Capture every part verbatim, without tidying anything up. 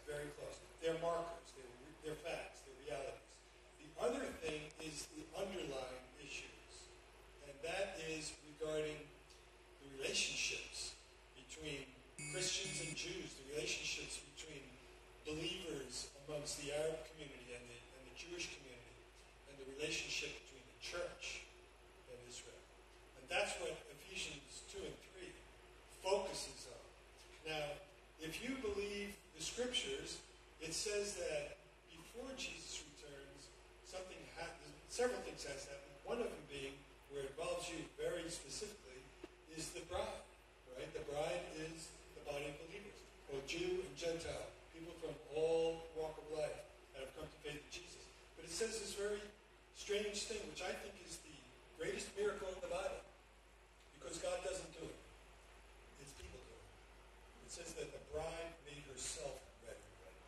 very close. They're markers. They're, they're facts. They're realities. The other thing is the underlying issues, and that is regarding the relationships between Christians and Jews, the relationships between believers amongst the Arab community and the, and the Jewish community, and the relationship between the church and Israel. And that's what Ephesians two and three focuses on. Now, if you believe the scriptures, it says that before Jesus returns, something happens, several things has happened. One of them being, where it involves you very specifically, is the bride, right? The bride is the body of believers, both Jew and Gentile, people from all walk of life that have come to faith in Jesus. But it says this very strange thing, which I think is the greatest miracle in the Bible, because God doesn't do it. It's people do it. It says that the bride made herself ready.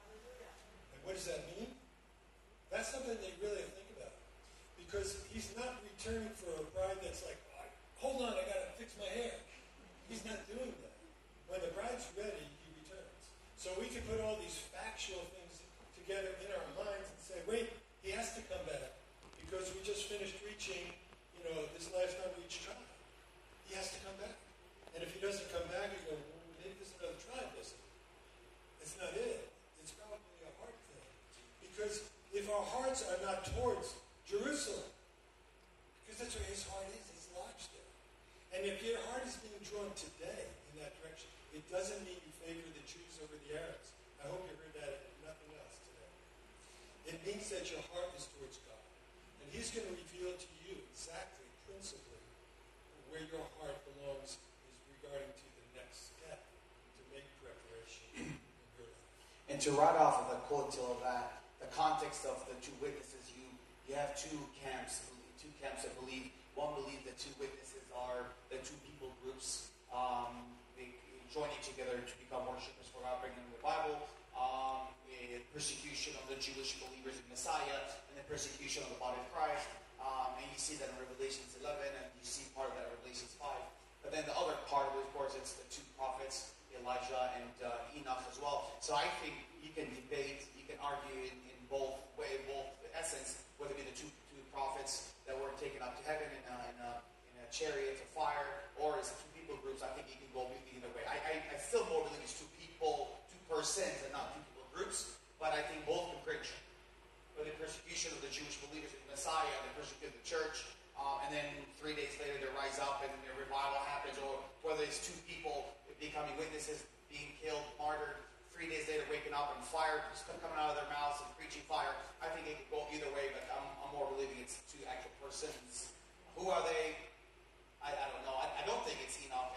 And what does that mean? That's something they really think about. Because he's not returning for a bride that's like, oh, hold on, I got to fix my hair. He's not doing that. When the bride's ready, he returns. So we can put all these factual things together in our minds and say, wait, he has to come back. Because we just finished reaching, you know, this last time we reached tribe. He has to come back. And if he doesn't come back, you go, well, maybe there's another tribe missing. It's not it. It's probably a heart thing. Because if our hearts are not towards Jerusalem, because that's where his heart is, he's lodged there. And if your heart is being drawn today in that direction, it doesn't mean you favor the Jews over the Arabs. I hope you heard that if nothing else today. It means that your heart is towards God. And he's going to reveal to you exactly, principally, where your heart belongs is regarding to the next step to make preparation in your life. And to write off of the quote of that, the context of the two witnesses, you you have two camps, two camps that believe. One believes that two witnesses are the two people groups um, they joining together to become worshipers for God, bringing the Bible, um, persecution of the Jewish believers in Messiah, and the persecution of the body of Christ. Um, and you see that in Revelations eleven, and you see part of that in Revelations five. But then the other part of it, of course, it's the two prophets, Elijah and uh, Enoch as well. So I think you can debate, you can argue in, in both way, both essence, whether it be the two, two prophets that were taken up to heaven in a, in a, in a chariot of fire, or as two people groups. I think you can go either way. I, I, I still more believe it's two people, two persons, and not two people groups. But I think both can preach. For the persecution of the Jewish believers in the Messiah, they persecuted the church, um, and then three days later they rise up and a revival happens, or whether it's two people becoming witnesses, being killed, martyred, three days later waking up and fire coming out of their mouths and preaching fire. I think it could go either way, but I'm, I'm more believing it's two actual persons. Who are they? I, I don't know. I, I don't think it's Enoch.